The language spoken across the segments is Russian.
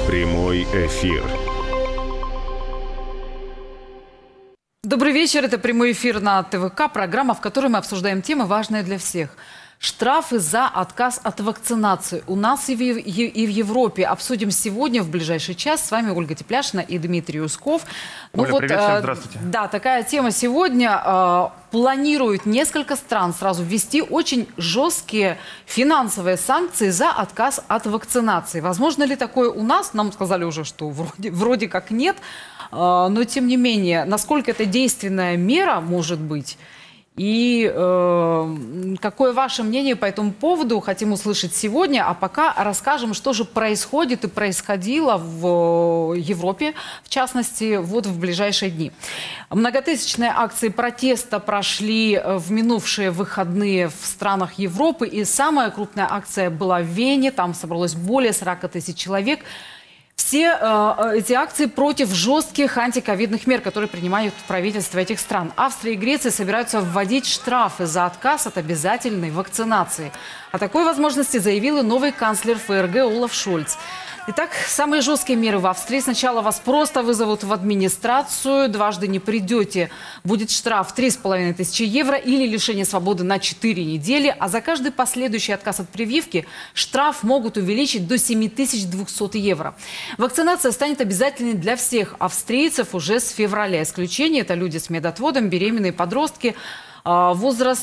Прямой эфир. Добрый вечер. Это прямой эфир на ТВК. Программа, в которой мы обсуждаем темы, важные для всех. Штрафы за отказ от вакцинации у нас и в Европе. Обсудим сегодня, в ближайший час. С вами Ольга Тепляшина и Дмитрий Усков. Оля, привет всем, здравствуйте. Да, такая тема сегодня. Планируют несколько стран сразу ввести очень жесткие финансовые санкции за отказ от вакцинации. Возможно ли такое у нас? Нам сказали уже, что вроде как нет. Но тем не менее, насколько это действенная мера может быть? И какое ваше мнение по этому поводу, хотим услышать сегодня. А пока расскажем, что же происходит и происходило в Европе, в частности, вот в ближайшие дни. Многотысячные акции протеста прошли в минувшие выходные в странах Европы. И самая крупная акция была в Вене, там собралось более 40 тысяч человек. Все эти акции против жестких антиковидных мер, которые принимают правительства этих стран. Австрия и Греция собираются вводить штрафы за отказ от обязательной вакцинации. О такой возможности заявил и новый канцлер ФРГ Олаф Шольц. Итак, самые жесткие меры в Австрии. Сначала вас просто вызовут в администрацию, дважды не придете. Будет штраф 3500 евро или лишение свободы на 4 недели. А за каждый последующий отказ от прививки штраф могут увеличить до 7200 евро. Вакцинация станет обязательной для всех австрийцев уже с февраля. Исключение – это люди с медотводом, беременные, подростки. Возраст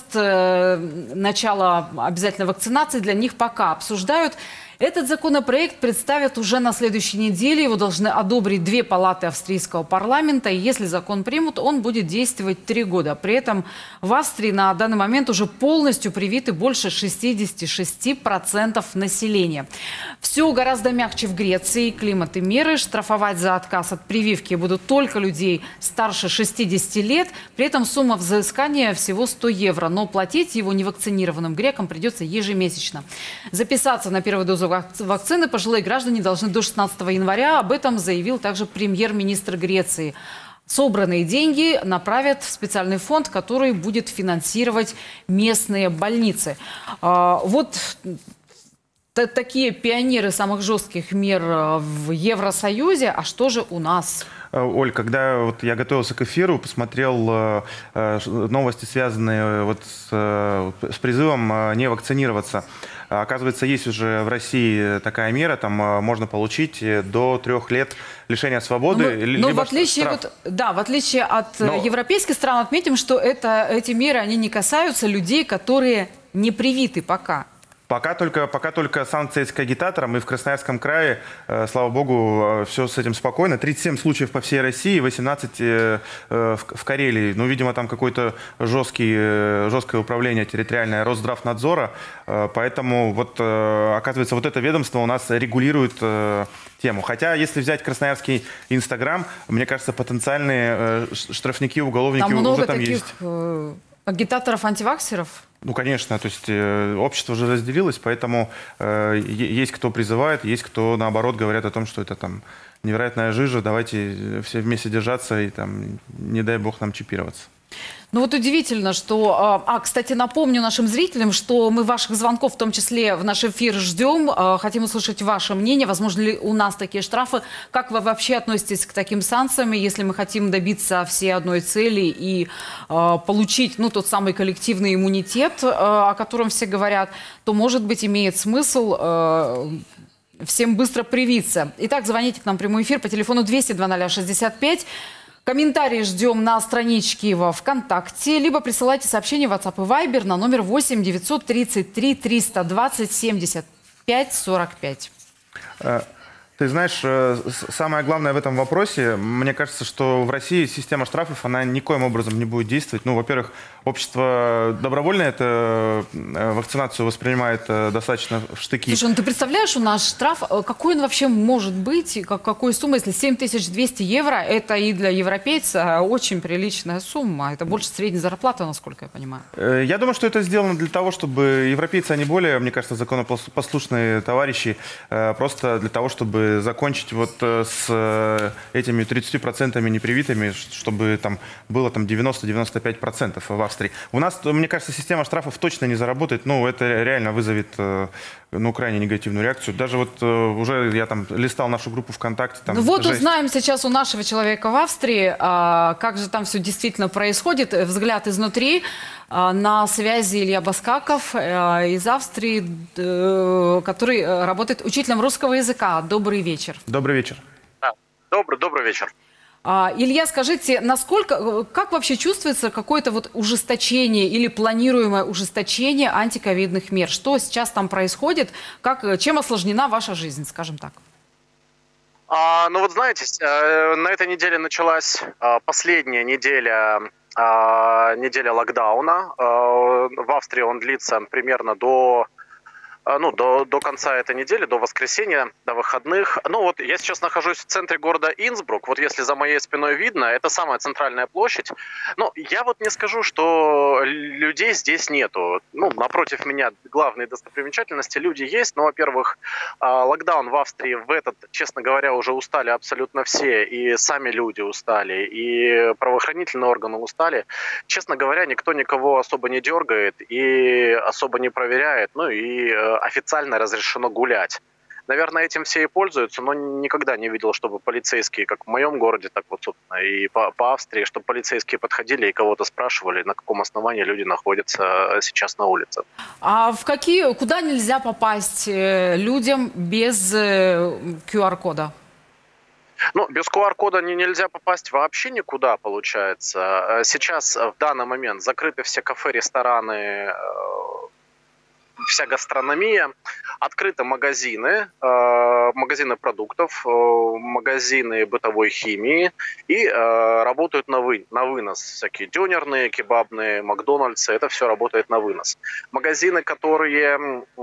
начала обязательной вакцинации для них пока обсуждают. Этот законопроект представят уже на следующей неделе. Его должны одобрить 2 палаты австрийского парламента. И если закон примут, он будет действовать 3 года. При этом в Австрии на данный момент уже полностью привиты больше 66% населения. Все гораздо мягче в Греции. Климат и меры. Штрафовать за отказ от прививки будут только людей старше 60 лет. При этом сумма взыскания всего 100 евро. Но платить его невакцинированным грекам придется ежемесячно. Записаться на первую дозу вакцины пожилые граждане должны до 16 января. Об этом заявил также премьер-министр Греции. Собранные деньги направят в специальный фонд, который будет финансировать местные больницы. Вот такие пионеры самых жестких мер в Евросоюзе. А что же у нас? Оль, когда вот я готовился к эфиру, посмотрел новости, связанные вот с призывом не вакцинироваться. Оказывается, есть уже в России такая мера, там можно получить до 3 лет лишения свободы. Но в отличие, в отличие от европейских стран, отметим, что эти меры они не касаются людей, которые не привиты пока. Пока только санкции с агитатором, и в Красноярском крае, слава богу, все с этим спокойно. 37 случаев по всей России, 18 в Карелии. Ну, видимо, там какое-то жесткое управление территориальное Росздравнадзора. Поэтому, вот, оказывается, вот это ведомство у нас регулирует тему. Хотя, если взять красноярский Инстаграм, мне кажется, потенциальные штрафники, уголовники там много уже там таких есть. Агитаторов, антиваксеров? Ну, конечно, то есть общество уже разделилось, поэтому есть кто призывает, есть кто, наоборот, говорят о том, что это там невероятная жижа, давайте все вместе держаться и там, не дай бог нам чипироваться. Ну вот удивительно, что... кстати, напомню нашим зрителям, что мы ваших звонков, в том числе в наш эфир, ждем. Хотим услышать ваше мнение. Возможно ли у нас такие штрафы? Как вы вообще относитесь к таким санкциям, если мы хотим добиться всей одной цели и получить тот самый коллективный иммунитет, о котором все говорят, то, может быть, имеет смысл... всем быстро привиться. Итак, звоните к нам в прямой эфир по телефону 200-00-65. Комментарии ждем на страничке во ВКонтакте, либо присылайте сообщение в WhatsApp и Viber на номер 8 933 320 75 45. Ты знаешь, самое главное в этом вопросе, мне кажется, что в России система штрафов, она никоим образом не будет действовать. Ну, во-первых, общество добровольно эту вакцинацию воспринимает достаточно в штыки. Слушай, ты представляешь, у нас штраф, какой он вообще может быть, какой сумма, если 7200 евро, это и для европейца очень приличная сумма, это больше средней зарплаты, насколько я понимаю. Я думаю, что это сделано для того, чтобы европейцы, они более, мне кажется, законопослушные товарищи, просто для того, чтобы чтобы закончить вот с этими 30% непривитыми, чтобы там было там 90-95% в Австрии. У нас, мне кажется, система штрафов точно не заработает, ну, это реально вызовет ну, крайне негативную реакцию. Даже вот уже я там листал нашу группу ВКонтакте. Там, ну вот жесть. узнаем сейчас у нашего человека в Австрии, как же там все действительно происходит. Взгляд изнутри. На связи Илья Баскаков из Австрии, который работает учителем русского языка. Добрый вечер. Добрый вечер. Да. Добрый вечер. Илья, скажите, как вообще чувствуется какое-то вот ужесточение или планируемое ужесточение антиковидных мер? Что сейчас там происходит? Чем осложнена ваша жизнь, скажем так? Ну вот знаете, на этой неделе началась последняя неделя локдауна. В Австрии он длится примерно до конца этой недели, до воскресенья, до выходных. Ну вот я сейчас нахожусь в центре города Инсбрук. Вот если за моей спиной видно, это самая центральная площадь. Но я вот не скажу, что людей здесь нету. Ну, напротив меня главные достопримечательности, люди есть. Но, во-первых, локдаун в Австрии в этот, честно говоря, уже устали абсолютно все. И сами люди устали, и правоохранительные органы устали. Честно говоря, никто никого особо не дергает и особо не проверяет. Ну и официально разрешено гулять. Наверное, этим все и пользуются, но никогда не видел, чтобы полицейские, как в моем городе, так вот, собственно, и по Австрии, чтобы полицейские подходили и кого-то спрашивали, на каком основании люди находятся сейчас на улице. А куда нельзя попасть людям без QR-кода? Ну, без QR-кода нельзя попасть вообще никуда, получается. Сейчас, в данный момент, закрыты все кафе, рестораны, вся гастрономия, открыты магазины, магазины продуктов, магазины бытовой химии и работают на вынос. Всякие дёнерные, кебабные, Макдональдсы, это все работает на вынос. Магазины, которые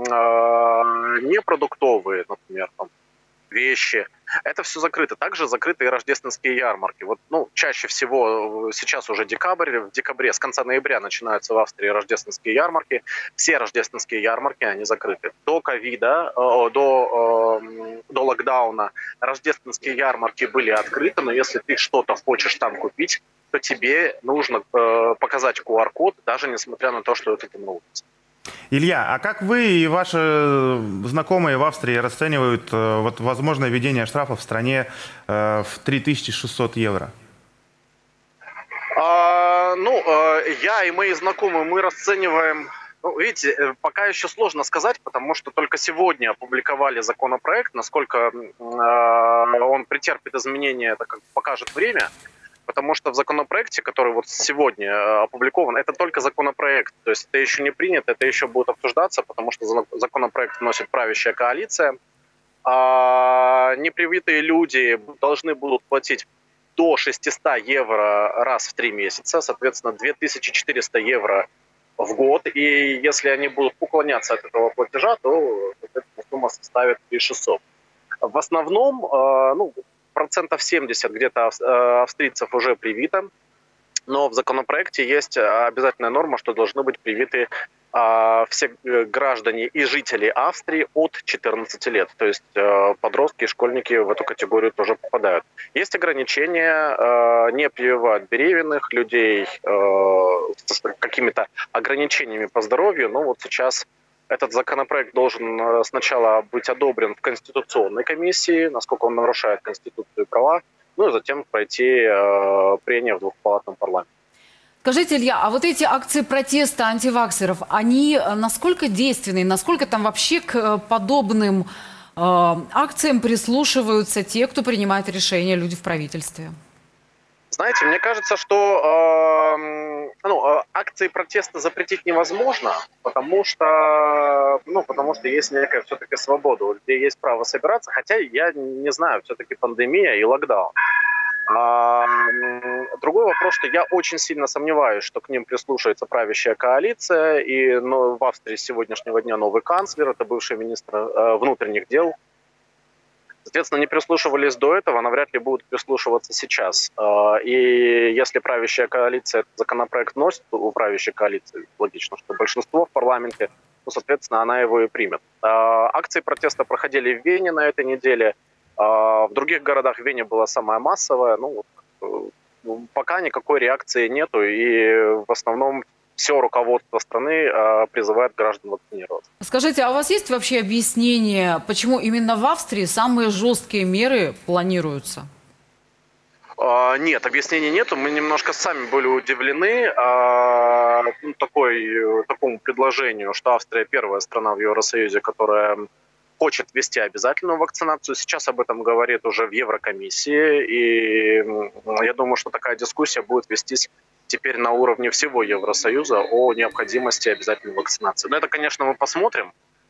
не продуктовые, например, там, вещи, это все закрыто. Также закрыты и рождественские ярмарки. Вот, ну, чаще всего сейчас уже декабрь, в декабре, с конца ноября начинаются в Австрии рождественские ярмарки. Все рождественские ярмарки, они закрыты. До ковида, до локдауна рождественские ярмарки были открыты, но если ты что-то хочешь там купить, то тебе нужно показать QR-код, даже несмотря на то, что это на улице. Илья, а как вы и ваши знакомые в Австрии расценивают вот возможное введение штрафов в стране в 3600 евро? Я и мои знакомые, мы расцениваем... Ну, видите, пока еще сложно сказать, потому что только сегодня опубликовали законопроект. Насколько он претерпит изменения, это как покажет время. Потому что в законопроекте, который вот сегодня опубликован, это только законопроект. То есть это еще не принято, это еще будет обсуждаться, потому что законопроект вносит правящая коалиция. Непривитые люди должны будут платить до 600 евро раз в 3 месяца, соответственно, 2400 евро в год. И если они будут уклоняться от этого платежа, то сумма составит 3600. В основном, 70% где-то австрийцев уже привито, но в законопроекте есть обязательная норма, что должны быть привиты все граждане и жители Австрии от 14 лет. То есть подростки и школьники в эту категорию тоже попадают. Есть ограничения, не прививают беременных людей с какими-то ограничениями по здоровью, но вот сейчас этот законопроект должен сначала быть одобрен в Конституционной комиссии, насколько он нарушает Конституцию и права, ну и затем пройти прения в двухпалатном парламенте. Скажите, Илья, а вот эти акции протеста антиваксеров, они насколько действенны, насколько там вообще к подобным акциям прислушиваются те, кто принимает решения, люди в правительстве? Знаете, мне кажется, что акции протеста запретить невозможно, потому что есть некая все-таки свобода, у людей есть право собираться, хотя я не знаю, все-таки пандемия и локдаун. Другой вопрос, что я очень сильно сомневаюсь, что к ним прислушается правящая коалиция, и в Австрии с сегодняшнего дня новый канцлер, это бывший министр внутренних дел. Соответственно, не прислушивались до этого, навряд ли будут прислушиваться сейчас. И если правящая коалиция этот законопроект вносит, у правящей коалиции логично, что большинство в парламенте, соответственно, она его и примет. Акции протеста проходили в Вене на этой неделе. В других городах в Вене была самая массовая. Пока никакой реакции нету, и в основном все руководство страны призывает граждан вакцинироваться. Скажите, а у вас есть вообще объяснение, почему именно в Австрии самые жесткие меры планируются? Нет, объяснений нету. Мы немножко сами были удивлены такому предложению, что Австрия первая страна в Евросоюзе, которая хочет ввести обязательную вакцинацию. Сейчас об этом говорит уже в Еврокомиссии. И я думаю, что такая дискуссия будет вестись теперь на уровне всего Евросоюза о необходимости обязательной вакцинации. Но это, конечно, мы посмотрим.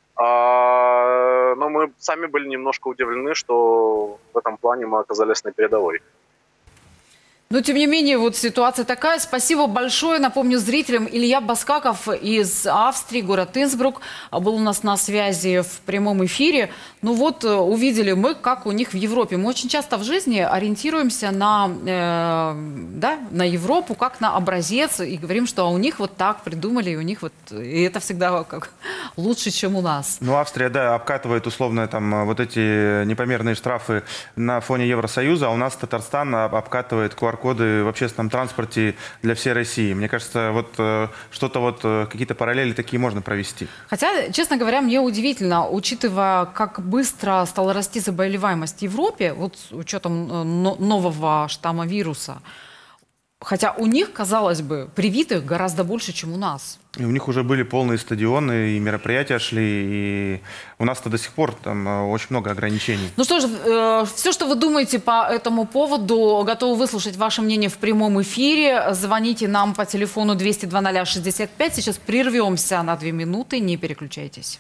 Но мы сами были немножко удивлены, что в этом плане мы оказались на передовой. Но, тем не менее, вот ситуация такая. Спасибо большое. Напомню зрителям, Илья Баскаков из Австрии, город Инсбрук, был у нас на связи в прямом эфире. Ну вот, увидели мы, как у них в Европе. Мы очень часто в жизни ориентируемся на Европу, как на образец, и говорим, что у них вот так придумали, и у них вот... И это всегда как лучше, чем у нас. Ну, Австрия, да, обкатывает условно там вот эти непомерные штрафы на фоне Евросоюза, а у нас Татарстан обкатывает QR-коды в общественном транспорте для всей России. Мне кажется, вот что-то вот, какие-то параллели такие можно провести. Хотя, честно говоря, мне удивительно, учитывая, как быстро стала расти заболеваемость в Европе, вот с учетом нового штамма вируса. Хотя у них, казалось бы, привитых гораздо больше, чем у нас. И у них уже были полные стадионы, и мероприятия шли, и у нас-то до сих пор там очень много ограничений. Ну что же, все, что вы думаете по этому поводу, готовы выслушать ваше мнение в прямом эфире. Звоните нам по телефону 200-00-65. Сейчас прервемся на 2 минуты, не переключайтесь.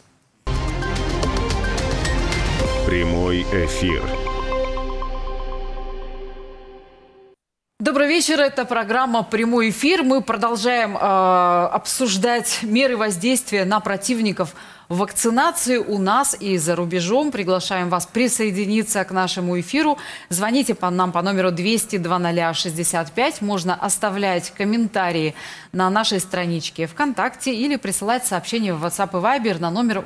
Прямой эфир. Добрый вечер, это программа «Прямой эфир». Мы продолжаем обсуждать меры воздействия на противников вакцинации у нас и за рубежом. Приглашаем вас присоединиться к нашему эфиру. Звоните нам по номеру 200-00-65. Можно оставлять комментарии на нашей страничке ВКонтакте или присылать сообщения в WhatsApp и Viber на номер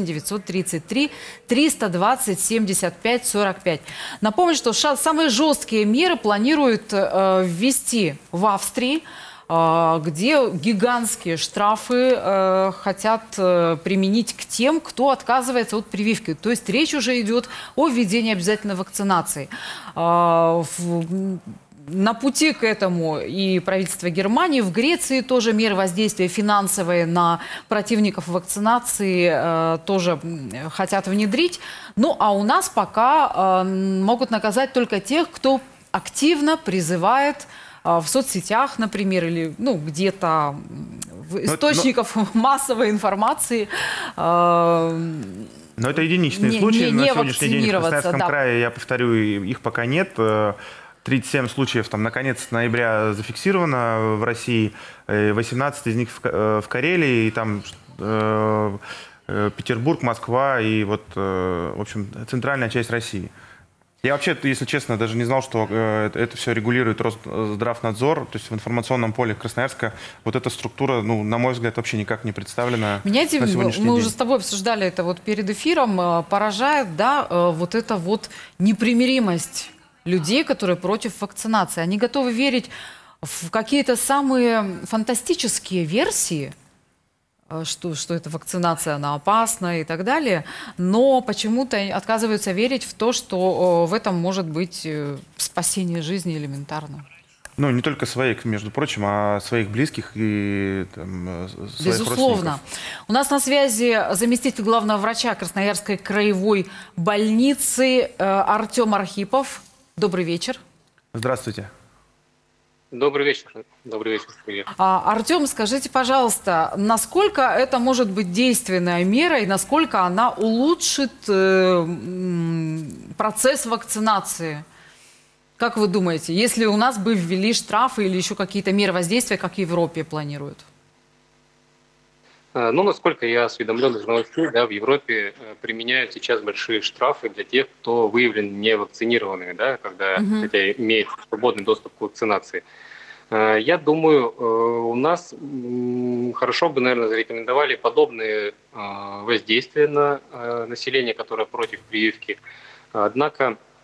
8-933-320-75-45. Напомню, что самые жесткие меры планируют ввести в Австрии, где гигантские штрафы хотят применить к тем, кто отказывается от прививки. То есть речь уже идет о введении обязательной вакцинации. На пути к этому и правительство Германии, в Греции тоже меры воздействия финансовые на противников вакцинации тоже хотят внедрить. Ну а у нас пока могут наказать только тех, кто активно призывает в соцсетях, например, или где-то в источниках массовой информации. Но это единичные случаи. На сегодняшний день в Красноярском крае, я повторю, их пока нет. 37 случаев там на конец ноября зафиксировано в России, 18 из них в Карелии, и там Петербург, Москва и вот, в общем, центральная часть России. Я вообще, если честно, даже не знал, что это все регулирует Росздравнадзор. То есть в информационном поле Красноярска вот эта структура, ну, на мой взгляд, вообще никак не представлена. Меня на сегодняшний мы день. уже с тобой обсуждали это вот перед эфиром. Поражает, да, вот эта вот непримиримость людей, которые против вакцинации. Они готовы верить в какие-то самые фантастические версии, что эта вакцинация, она опасна и так далее, но почему-то отказываются верить в то, что в этом может быть спасение жизни элементарно. Ну, не только своих, между прочим, а своих близких и там, своих Безусловно. родственников. У нас на связи заместитель главного врача Красноярской краевой больницы Артем Архипов. Добрый вечер. Здравствуйте. Добрый вечер. Добрый вечер. Привет. Артем, скажите, пожалуйста, насколько это может быть действенная мера и насколько она улучшит процесс вакцинации? Как вы думаете, если у нас бы ввели штрафы или еще какие-то меры воздействия, как в Европе планируют? Ну, насколько я осведомлен из новостей, да, в Европе применяют сейчас большие штрафы для тех, кто выявлен невакцинированными, да, хотя имеет свободный доступ к вакцинации. Я думаю, у нас хорошо бы, наверное, зарекомендовали подобные воздействия на население, которое против прививки. Однако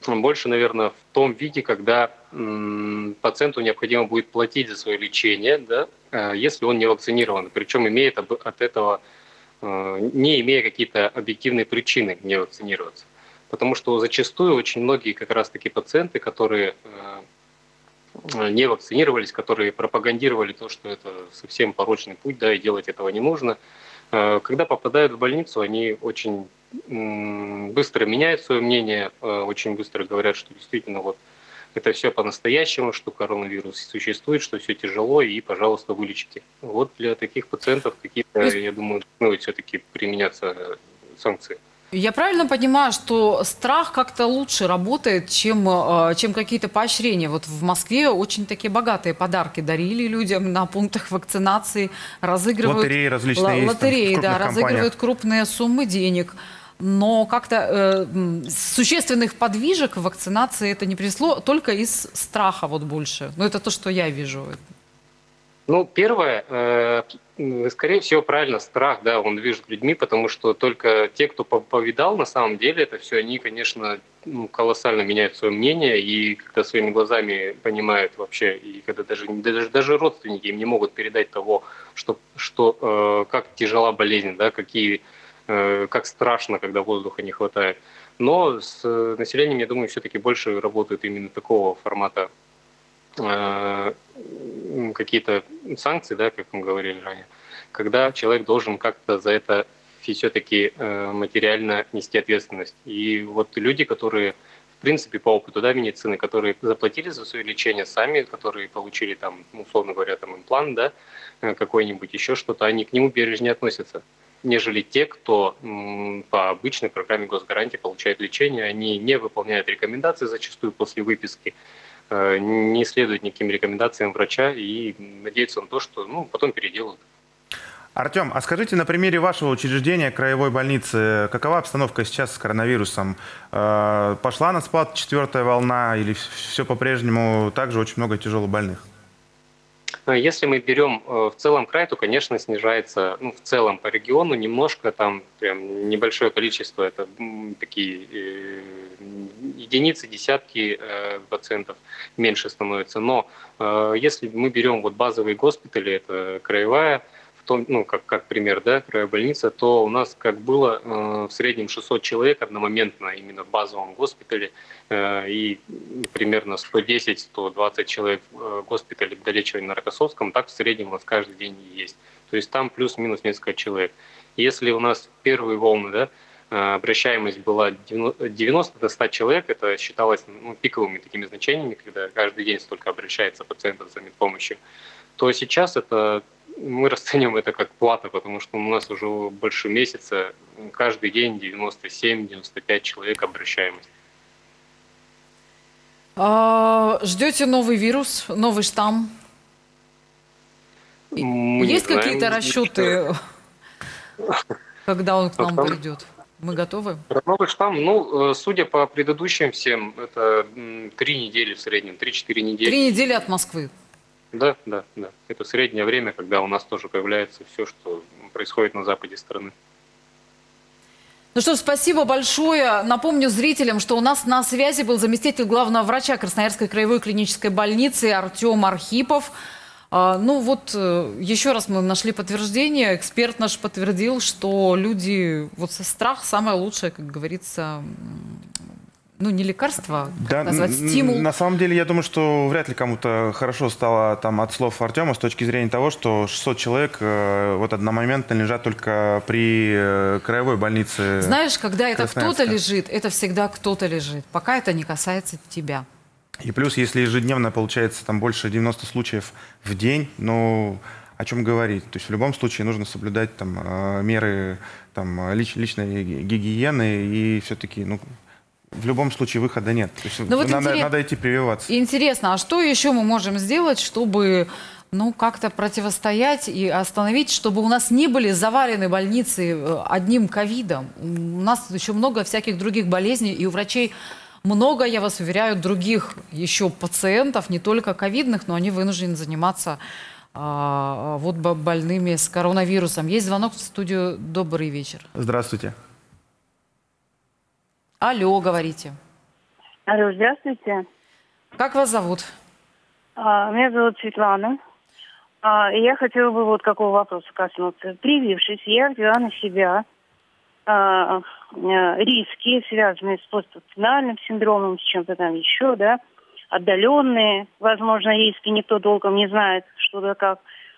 больше, наверное, в том виде, когда пациенту необходимо будет платить за свое лечение, да, если он не вакцинирован, причем имеет от этого, не имея какие-то объективные причины не вакцинироваться. Потому что зачастую очень многие как раз-таки пациенты, которые не вакцинировались, которые пропагандировали то, что это совсем порочный путь, да, и делать этого не нужно, когда попадают в больницу, они очень быстро меняют свое мнение, очень быстро говорят, что действительно вот это все по-настоящему, что коронавирус существует, что все тяжело, и, пожалуйста, вылечите. Вот для таких пациентов какие-то, я думаю, все-таки применяться санкции. Я правильно понимаю, что страх как-то лучше работает, чем какие-то поощрения? Вот в Москве очень такие богатые подарки дарили людям на пунктах вакцинации, разыгрывают лотереи различные, лотереи, да, разыгрывают компаниях крупные суммы денег. Но как-то существенных подвижек в вакцинации это не принесло, только из страха вот больше. Ну, это то, что я вижу. Ну, первое, скорее всего, правильно, страх, да, он движет людьми, потому что только те, кто повидал на самом деле это все, они, конечно, колоссально меняют свое мнение, и когда своими глазами понимают вообще, и когда даже родственники им не могут передать того, что как тяжела болезнь, да, как страшно, когда воздуха не хватает. Но с населением, я думаю, все-таки больше работают именно такого формата какие-то санкции, да, как мы говорили ранее, когда человек должен как-то за это все-таки материально нести ответственность. И вот люди, которые, в принципе, по опыту, да, медицины, которые заплатили за свое лечение сами, которые получили там, условно говоря, там имплант, да, какой-нибудь, еще что-то, они к нему бережнее относятся, нежели те, кто по обычной программе госгарантии получает лечение, они не выполняют рекомендации зачастую после выписки, не следуют никаким рекомендациям врача и надеются на то, что потом переделают. Артем, а скажите, на примере вашего учреждения, краевой больницы, какова обстановка сейчас с коронавирусом? Пошла на спад 4-я волна или все по-прежнему также очень много тяжелобольных? Если мы берем в целом край, то, конечно, снижается, в целом по региону немножко, там прям небольшое количество, это такие единицы, десятки пациентов меньше становится. Но если мы берем вот базовые госпитали, это краевая, как пример, да, краевая больница, то у нас как было в среднем 600 человек одномоментно именно в базовом госпитале и примерно 110-120 человек в госпитале долечивания на Рокоссовском, так в среднем у нас каждый день есть. То есть там плюс-минус несколько человек. Если у нас в первые волны, да, обращаемость была 90 до 100 человек, это считалось пиковыми такими значениями, когда каждый день столько обращается пациентов за медпомощью, то сейчас мы расцениваем это как плата, потому что у нас уже больше месяца каждый день 97-95 человек обращаемость. Ждете новый вирус, новый штамм? Есть какие-то расчеты, когда он к нам придет? Мы готовы? Новый штамм, судя по предыдущим всем, это 3 недели в среднем, 3-4 недели. 3 недели от Москвы. Да. Это среднее время, когда у нас тоже появляется все, что происходит на западе страны. Ну что ж, спасибо большое. Напомню зрителям, что у нас на связи был заместитель главного врача Красноярской краевой клинической больницы Артем Архипов. Еще раз мы нашли подтверждение. Эксперт наш подтвердил, что люди, страх самое лучшее, как говорится, не лекарство, да, назвать стимул. На самом деле, я думаю, что вряд ли кому-то хорошо стало от слов Артема с точки зрения того, что 600 человек одномоментно лежат только при краевой больнице. Знаешь, когда это кто-то лежит, это всегда кто-то лежит, пока это не касается тебя. И плюс, если ежедневно получается там больше 90 случаев в день, о чем говорить? То есть в любом случае нужно соблюдать меры личной гигиены и все-таки, в любом случае выхода нет. То есть надо идти прививаться. Интересно, а что еще мы можем сделать, чтобы как-то противостоять и остановить, чтобы у нас не были завалены больницы одним ковидом? У нас еще много всяких других болезней, и у врачей много, я вас уверяю, других еще пациентов, не только ковидных, но они вынуждены заниматься больными с коронавирусом. Есть звонок в студию. Добрый вечер. Здравствуйте. Алло, говорите. Алло, здравствуйте. Как вас зовут? Меня зовут Светлана. И я хотела бы вот какого вопроса коснуться. Привившись, я взяла на себя риски, связанные с поствакцинальным синдромом, с чем-то там еще, да, отдаленные, возможно, риски, никто толком не знает, что да как,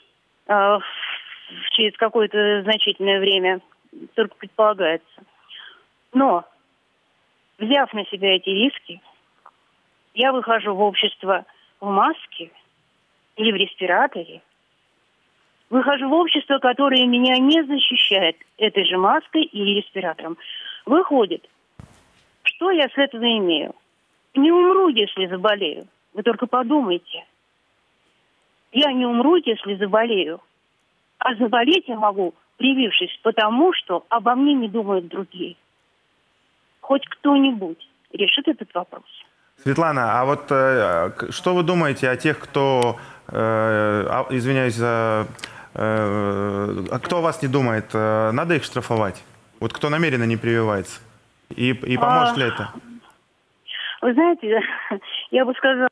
через какое-то значительное время, только предполагается. Но, взяв на себя эти риски, я выхожу в общество в маске или в респираторе, выхожу в общество, которое меня не защищает этой же маской или респиратором. Выходит, что я с этого имею? Не умру, если заболею. Вы только подумайте. Я не умру, если заболею. А заболеть я могу, привившись, потому что обо мне не думают другие. Хоть кто-нибудь решит этот вопрос. Светлана, а вот что вы думаете о тех, кто, извиняюсь за... кто о вас не думает, надо их штрафовать? Вот кто намеренно не прививается? И поможет ли это? Вы знаете, я бы сказала,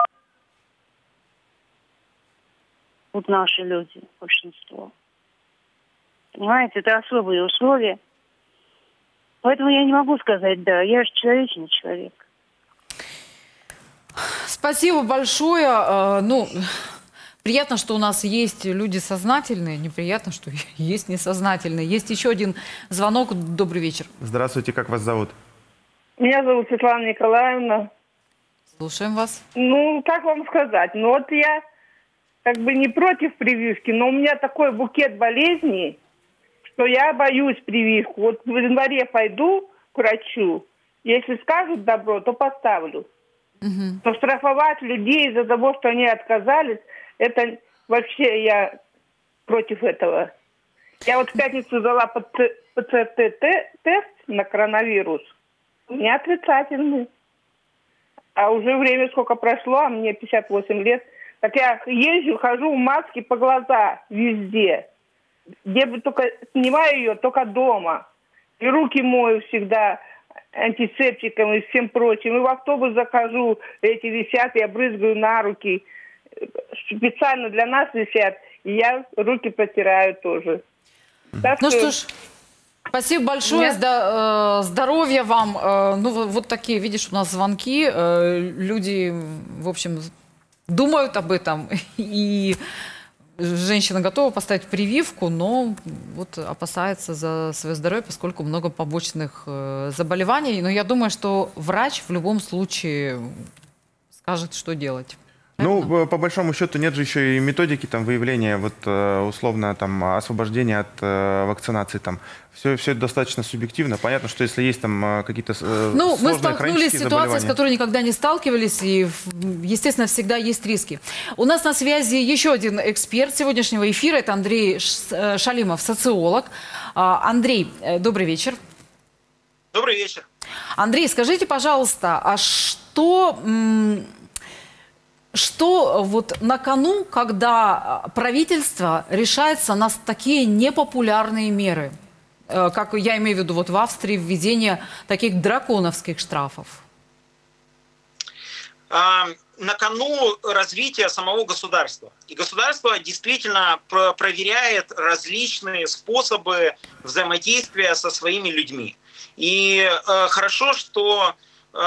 вот наши люди, большинство. Понимаете, это особые условия. Поэтому я не могу сказать «да». Я же человечный человек. Спасибо большое. Ну, приятно, что у нас есть люди сознательные, неприятно, что есть несознательные. Есть еще один звонок. Добрый вечер. Здравствуйте, как вас зовут? Меня зовут Светлана Николаевна. Слушаем вас. Ну, как вам сказать? Ну, вот я как бы не против прививки, но у меня такой букет болезней, что я боюсь прививку. Вот в январе пойду к врачу, если скажут добро, то поставлю. Но штрафовать людей из-за того, что они отказались, это вообще я против этого. Я вот в пятницу дала ПЦР-тест на коронавирус. У меня отрицательный. А уже время сколько прошло, а мне 58 лет. Так я езжу, хожу в маске по глаза везде. Где бы только снимаю ее, только дома. И руки мою всегда антисептиком и всем прочим. И в автобус захожу, эти висят, я брызгаю на руки. Специально для нас висят, и я руки протираю тоже. Так ну что ж, спасибо большое, здоровья вам. Ну вот такие, видишь, у нас звонки, люди, в общем, думают об этом, и женщина готова поставить прививку, но вот опасается за свое здоровье, поскольку много побочных заболеваний. Но я думаю, что врач в любом случае скажет, что делать. Ну, по большому счету, нет же еще и методики там выявления, вот условно там освобождения от вакцинации там. Все это достаточно субъективно. Понятно, что если есть там какие-то ну, сложные мы столкнулись с ситуацией, с которой никогда не сталкивались, и, естественно, всегда есть риски. У нас на связи еще один эксперт сегодняшнего эфира, это Андрей Шалимов, социолог. Андрей, добрый вечер. Добрый вечер. Андрей, скажите, пожалуйста, а что вот на кону, когда правительство решается на такие непопулярные меры, как я имею в виду вот в Австрии, введение таких драконовских штрафов? На кону развитие самого государства. И государство действительно проверяет различные способы взаимодействия со своими людьми. И хорошо, что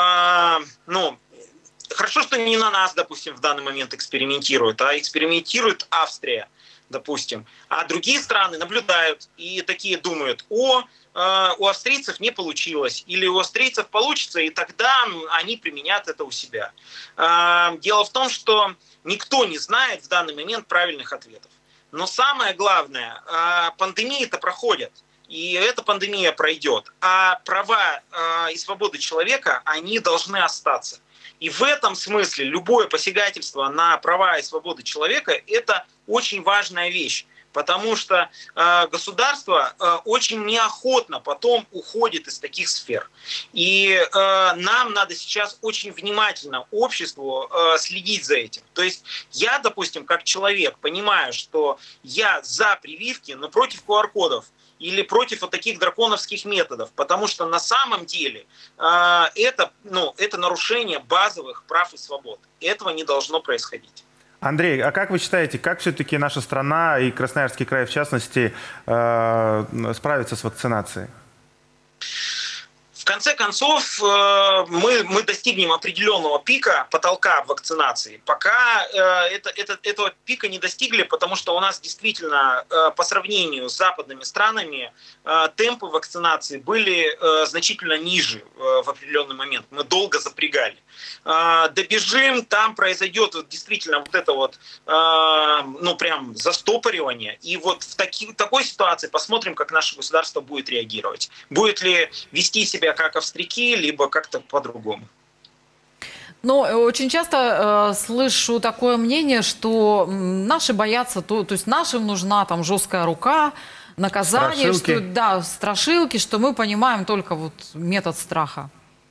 хорошо, что не на нас, допустим, в данный момент экспериментируют, а экспериментирует Австрия, допустим. А другие страны наблюдают и такие думают, у австрийцев не получилось, или у австрийцев получится, и тогда они применят это у себя. Дело в том, что никто не знает в данный момент правильных ответов. Но самое главное, пандемии-то проходят. И эта пандемия пройдет. А права и свободы человека, они должны остаться. И в этом смысле любое посягательство на права и свободы человека – это очень важная вещь. Потому что государство очень неохотно потом уходит из таких сфер. И нам надо сейчас очень внимательно обществу следить за этим. То есть я, допустим, как человек понимаю, что я за прививки, но против QR-кодов. или против вот таких драконовских методов, потому что на самом деле это нарушение базовых прав и свобод. Этого не должно происходить. Андрей, а как вы считаете, как все-таки наша страна и Красноярский край в частности справятся с вакцинацией? В конце концов, мы достигнем определенного пика, потолка вакцинации. Пока этого пика не достигли, потому что у нас действительно по сравнению с западными странами темпы вакцинации были значительно ниже в определенный момент. Мы долго запрягали. Добежим, там произойдет действительно вот это вот, прям застопоривание. И вот в такой ситуации посмотрим, как наше государство будет реагировать. Будет ли вести себя как австрияки, либо как-то по-другому. Но очень часто слышу такое мнение, что наши боятся, то есть нашим нужна там жесткая рука, наказание, страшилки, что мы понимаем только вот метод страха.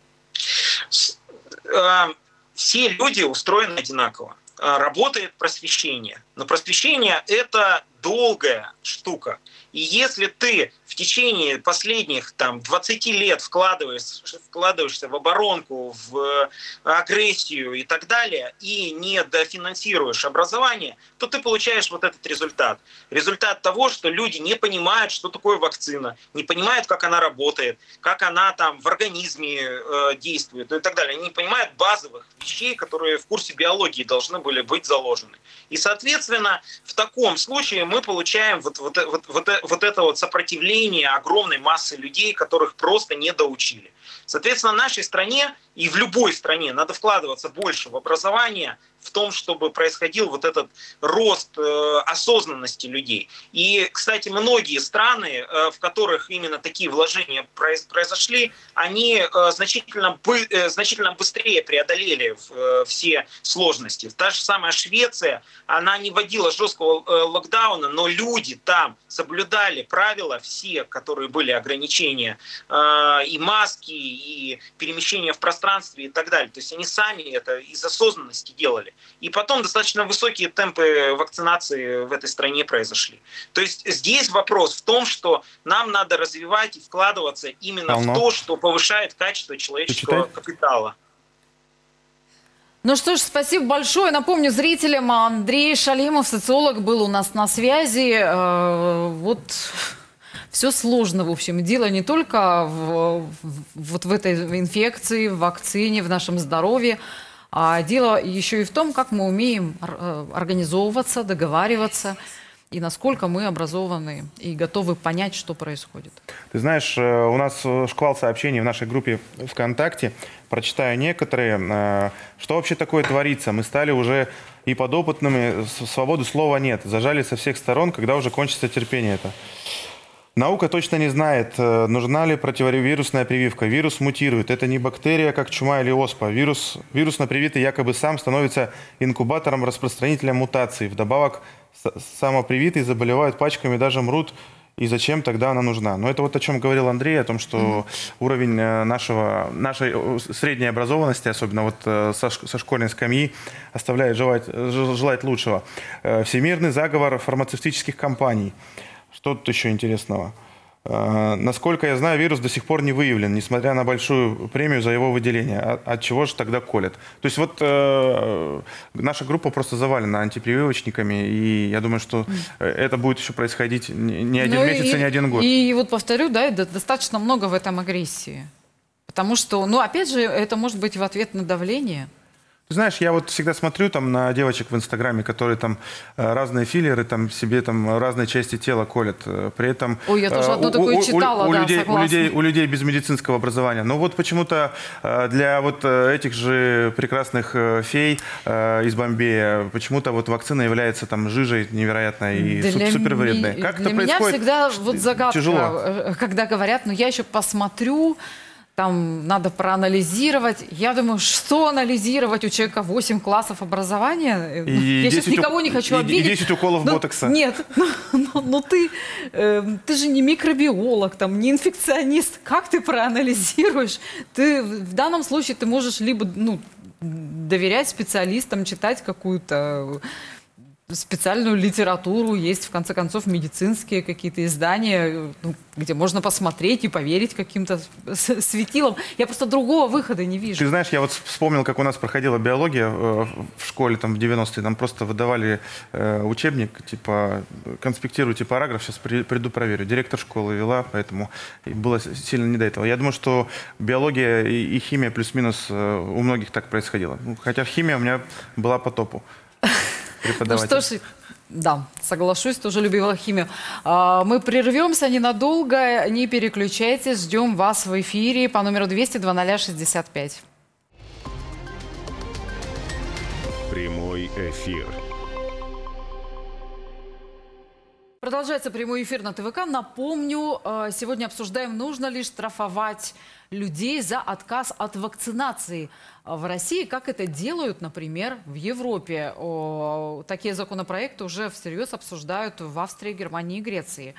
Все люди устроены одинаково. Работает просвещение. Но просвещение – это долгая штука. И если ты в течение последних 20 лет вкладываешься в оборонку, в агрессию и так далее, и не дофинансируешь образование, то ты получаешь вот этот результат. Результат того, что люди не понимают, что такое вакцина, не понимают, как она работает, как она там в организме действует и так далее. Они не понимают базовых вещей, которые в курсе биологии должны были быть заложены. И, соответственно, в таком случае мы получаем вот это вот сопротивление огромной массы людей, которых просто не доучили. Соответственно, в нашей стране и в любой стране надо вкладываться больше в образование, в том, чтобы происходил вот этот рост осознанности людей. И, кстати, многие страны, в которых именно такие вложения произошли, они значительно быстрее преодолели все сложности. Та же самая Швеция, она не вводила жесткого локдауна, но люди там соблюдали правила все, которые были ограничения, и маски, и перемещение в пространстве и так далее. То есть они сами это из осознанности делали. И потом достаточно высокие темпы вакцинации в этой стране произошли. То есть здесь вопрос в том, что нам надо развивать и вкладываться именно в то, что повышает качество человеческого капитала. Ну что ж, спасибо большое. Напомню зрителям, Андрей Шалимов, социолог, был у нас на связи. Вот все сложно, в общем. Дело не только в этой инфекции, в вакцине, в нашем здоровье, а дело еще и в том, как мы умеем организовываться, договариваться, и насколько мы образованы и готовы понять, что происходит. Ты знаешь, у нас шквал сообщений в нашей группе ВКонтакте. Прочитаю некоторые. Что вообще такое творится? Мы стали уже и подопытными, свободы слова нет. Зажали со всех сторон, когда уже кончится терпение это. Наука точно не знает, нужна ли противовирусная прививка. Вирус мутирует. Это не бактерия, как чума или оспа. Вирусно привитый якобы сам становится инкубатором, распространителем мутаций. Вдобавок, самопривитые заболевают пачками, даже мрут. И зачем тогда она нужна? Но это вот о чем говорил Андрей, о том, что уровень нашей средней образованности, особенно вот со школьной скамьи, оставляет желать лучшего. Всемирный заговор фармацевтических компаний. Что тут еще интересного? Насколько я знаю, вирус до сих пор не выявлен, несмотря на большую премию за его выделение. От чего же тогда колят? То есть вот наша группа просто завалена антипрививочниками, и я думаю, что это будет еще происходить не один месяц, и не один год. И вот повторю, да, достаточно много в этом агрессии. Потому что, опять же, это может быть в ответ на давление. Ты знаешь, я вот всегда смотрю там на девочек в Инстаграме, которые там разные филлеры, там себе там разные части тела колят. При этом ой, я тоже одно такое читала, у людей без медицинского образования. Но вот почему-то для вот этих же прекрасных фей из Бомбея почему-то вот вакцина является там жижей невероятной и супервредной. Как это происходит? Для меня всегда вот загадка, тяжело. Когда говорят, я еще посмотрю, там надо проанализировать. Я думаю, что анализировать? У человека 8 классов образования. Я сейчас никого не хочу обидеть. И 10 уколов ботокса. Нет, но ты же не микробиолог, там, не инфекционист. Как ты проанализируешь? Ты в данном случае ты можешь либо доверять специалистам, читать какую-то специальную литературу, есть, в конце концов, медицинские какие-то издания, ну, где можно посмотреть и поверить каким-то светилам. Я просто другого выхода не вижу. Ты знаешь, я вот вспомнил, как у нас проходила биология в школе там, в 90-е. Нам просто выдавали учебник, типа, конспектируйте параграф, сейчас приду проверю. Директор школы вела, поэтому было сильно не до этого. Я думаю, что биология и химия плюс-минус у многих так происходило. Хотя химия у меня была по топу. Ну что ж, да, соглашусь, тоже любила химию. Мы прервемся ненадолго, не переключайтесь, ждем вас в эфире по номеру 200-00-65. Прямой эфир. Продолжается прямой эфир на ТВК. Напомню, сегодня обсуждаем, нужно ли штрафовать людей за отказ от вакцинации в России, как это делают, например, в Европе. Такие законопроекты уже всерьез обсуждают в Австрии, Германии и Греции.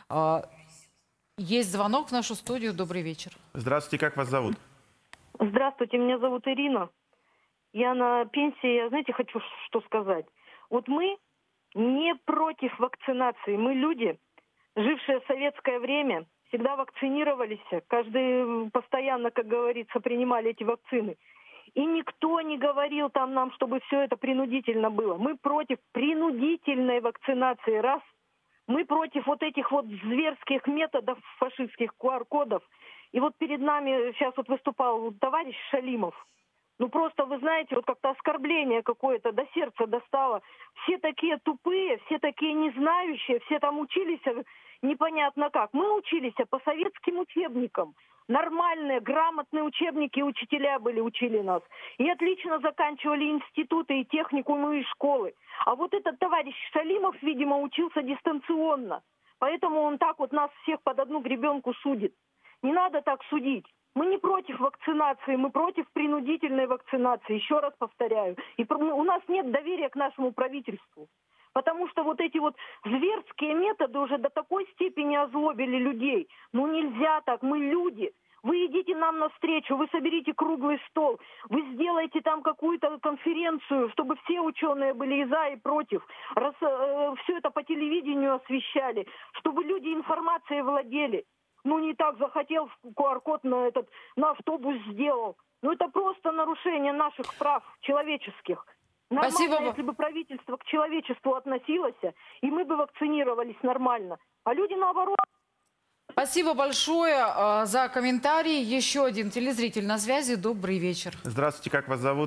Есть звонок в нашу студию. Добрый вечер. Здравствуйте, как вас зовут? Здравствуйте, меня зовут Ирина. Я на пенсии, я, знаете, хочу что сказать. Вот мы не против вакцинации. Мы люди, жившие в советское время, всегда вакцинировались. Каждый постоянно, как говорится, принимали эти вакцины. И никто не говорил там нам, чтобы все это принудительно было. Мы против принудительной вакцинации, раз. Мы против вот этих вот зверских методов, фашистских QR-кодов. И вот перед нами сейчас вот выступал товарищ Шалимов. Ну просто, вы знаете, вот как-то оскорбление какое-то до сердца достало. Все такие тупые, все такие незнающие, все там учились непонятно как. Мы учились по советским учебникам. Нормальные, грамотные учебники, учителя учили нас. И отлично заканчивали институты, и техникумы, и школы. А вот этот товарищ Шалимов, видимо, учился дистанционно. Поэтому он так вот нас всех под одну гребенку судит. Не надо так судить. Мы не против вакцинации, мы против принудительной вакцинации, еще раз повторяю. И у нас нет доверия к нашему правительству. Потому что вот эти вот зверские методы уже до такой степени озлобили людей. Ну нельзя так, мы люди. Вы идите нам навстречу, вы соберите круглый стол, вы сделаете там какую-то конференцию, чтобы все ученые были и за, и против. Все это по телевидению освещали, чтобы люди информацией владели. Ну, не так захотел, QR-код на автобус сделал. Ну, это просто нарушение наших прав человеческих. Нормально, Спасибо. если бы правительство к человечеству относилось, и мы бы вакцинировались нормально. А люди наоборот. Спасибо большое за комментарий. Еще один телезритель на связи. Добрый вечер. Здравствуйте, как вас зовут?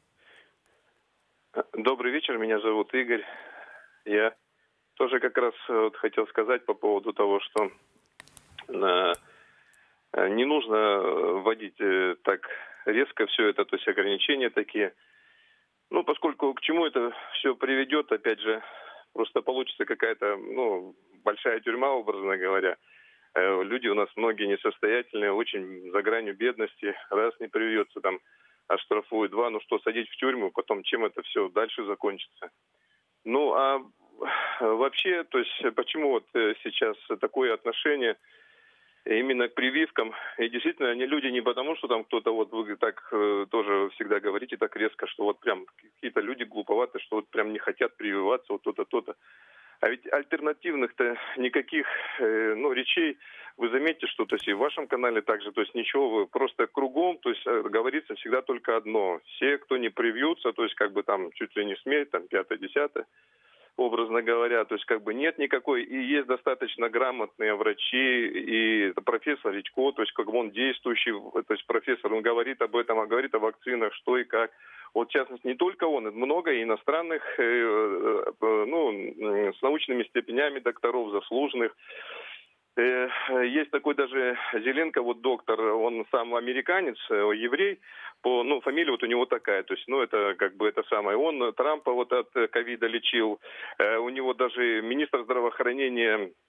Добрый вечер, меня зовут Игорь. Я тоже как раз вот хотел сказать по поводу того, что не нужно вводить так резко все это, то есть ограничения такие. Ну, поскольку к чему это все приведет, опять же, просто получится какая-то, большая тюрьма, образно говоря. Люди у нас многие несостоятельные, очень за гранью бедности. Раз не приведется, там, оштрафуют, два, что, садить в тюрьму, потом чем это все дальше закончится. Ну, а вообще, то есть, почему вот сейчас такое отношение именно к прививкам? И действительно, они люди не потому, что там кто-то, вот вы так тоже всегда говорите так резко, что вот прям какие-то люди глуповаты, что вот прям не хотят прививаться, вот то-то, то-то. А ведь альтернативных-то никаких, речей, вы заметите, что, то есть и в вашем канале также, то есть ничего, вы просто кругом, то есть говорится всегда только одно. Все, кто не привьются, то есть как бы там чуть ли не смерть, там 5-10, образно говоря, то есть как бы нет никакой, и есть достаточно грамотные врачи, и профессор Редько, то есть как бы он действующий, то есть профессор, он говорит об этом, говорит о вакцинах, что и как. Вот в частности, не только он, много иностранных, с научными степенями докторов, заслуженных. Есть такой даже Зеленко, вот доктор, он сам американец, еврей, фамилия вот у него такая, то есть, это как бы это самое. Он Трампа вот от ковида лечил, у него даже министр здравоохранения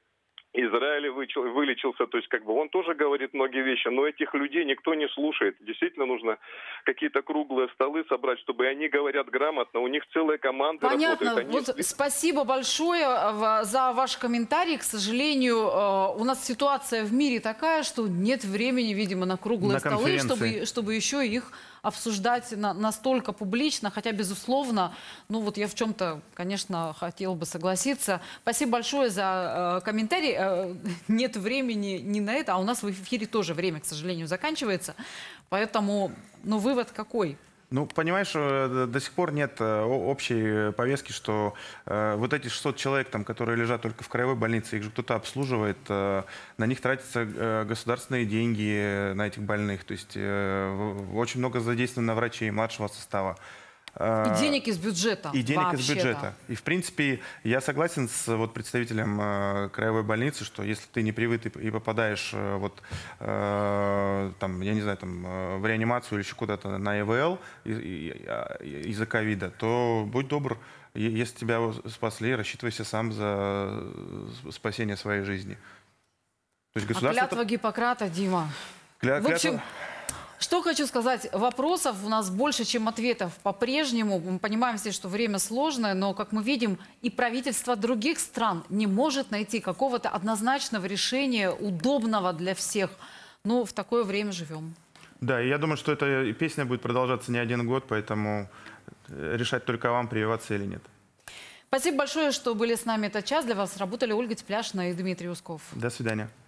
Израиль вылечился, то есть как бы он тоже говорит многие вещи, но этих людей никто не слушает. Действительно нужно какие-то круглые столы собрать, чтобы они говорят грамотно, у них целая команда Понятно. работает. Вот спасибо большое за ваш комментарий. К сожалению, у нас ситуация в мире такая, что нет времени, видимо, на круглые столы, чтобы еще их обсуждать настолько публично, хотя, безусловно, ну вот я в чем-то, конечно, хотела бы согласиться. Спасибо большое за комментарий. Нет времени ни на это, а у нас в эфире тоже время, к сожалению, заканчивается. Поэтому, ну, вывод какой? Ну, понимаешь, до сих пор нет общей повестки, что вот эти 600 человек, там, которые лежат только в краевой больнице, их же кто-то обслуживает, на них тратятся государственные деньги на этих больных. То есть очень много задействовано врачей младшего состава. И денег из бюджета. И денег из бюджета. И, в принципе, я согласен с вот представителем краевой больницы, что если ты не привык и попадаешь вот, там, я не знаю, там, в реанимацию или еще куда-то на ИВЛ из-за ковида, то будь добр, если тебя спасли, рассчитывайся сам за спасение своей жизни. То есть государство... Клятва Гиппократа, Дима. В общем... Что хочу сказать, вопросов у нас больше, чем ответов по-прежнему. Мы понимаем все, что время сложное, но, как мы видим, и правительство других стран не может найти какого-то однозначного решения, удобного для всех. Ну, в такое время живем. Да, и я думаю, что эта песня будет продолжаться не один год, поэтому решать только вам, прививаться или нет. Спасибо большое, что были с нами этот час. Для вас работали Ольга Тепляшина и Дмитрий Усков. До свидания.